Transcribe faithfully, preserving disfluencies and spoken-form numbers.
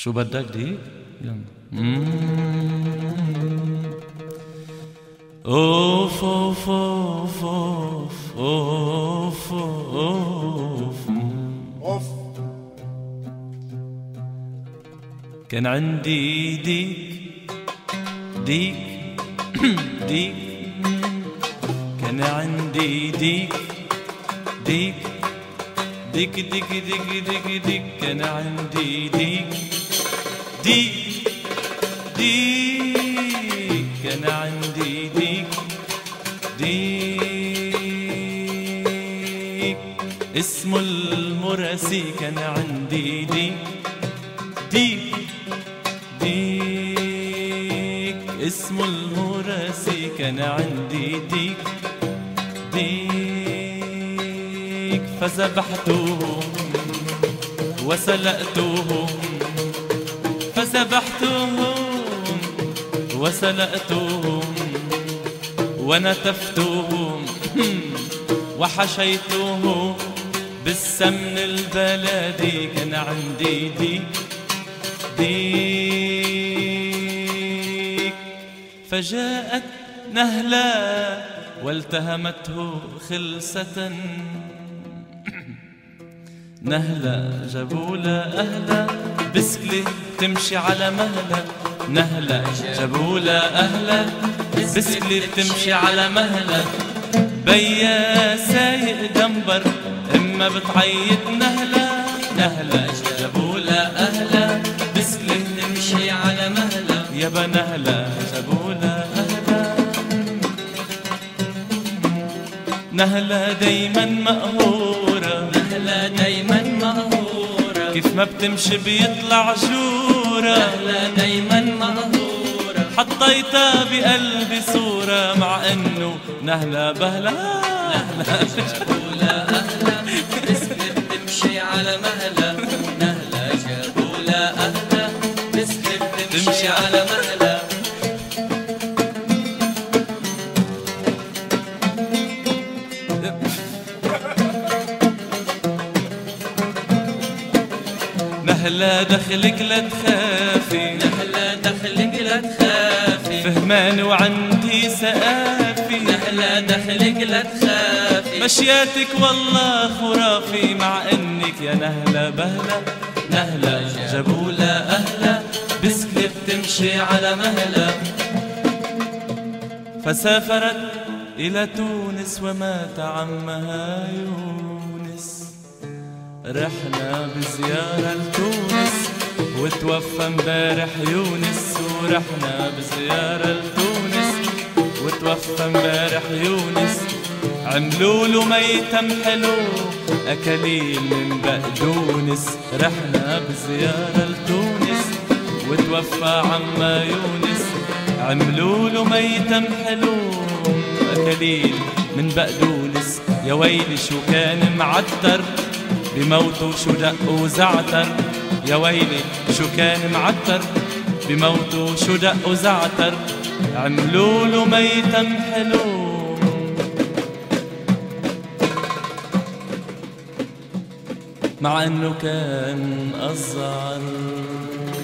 شو بدك دي؟ يلا. اوف اوف اوف اوف اوف اوف اوف. كان عندي ديك ديك ديك كان عندي ديك ديك ديك ديك ديك ديك ديك كان عندي ديك ديك ديك كان عندي ديك ديك اسمه المراسي كان عندي ديك ديك ديك اسمه المراسي كان عندي ديك ديك فذبحتهم وسلقتهم فذبحتهم وسلقتهم ونتفتهم وحشيتهم بالسمن البلدي كان عندي ديك ديك فجاءت نهلة والتهمته خلسة نهلة جابولا أهلا بسكلي تمشي على مهلة نهلة جابولا أهلا بسكلي تمشي على مهلة بيا سايق دنبر إما بتعيط نهلة نهلة جابولا أهلا بسكلي تمشي على مهلة يابا نهلة جابولا أهلا نهلة دايما مقهورة نهلة دايما مقهورة كيف ما بتمشي بيطلع جورة نهلة دايما مقهورة حطيتها بقلبي صورة مع انه نهلة بهلة نهلة جابولا أهلا بسكت تمشي على مهلة نهلة جابولا أهلا بسكت تمشي على مهلة نهلة دخلك لا تخافي نهلة دخلك لا تخافي فهمان وعندي سقافي نهلة دخلك لا تخافي مشياتك والله خرافي مع انك يا نهلة بهلة نهلة جابولا أهلا بسكليت تمشي على مهلة فسافرت إلى تونس ومات عمها يونس رحنا بزيارة لتونس وتوفى امبارح يونس ورحنا بزيارة لتونس وتوفى امبارح يونس عملوله ميتم حلو أكليل من بقدونس رحنا بزيارة لتونس وتوفى عما يونس عملوله ميتم حلو أكليل من بقدونس يا ويلي شو كان معتر بموته شو دق وزعتر يا ويلي شو كان معتر بموته شو دق وزعتر عملوله ميتم حلو مع انه كان أصغر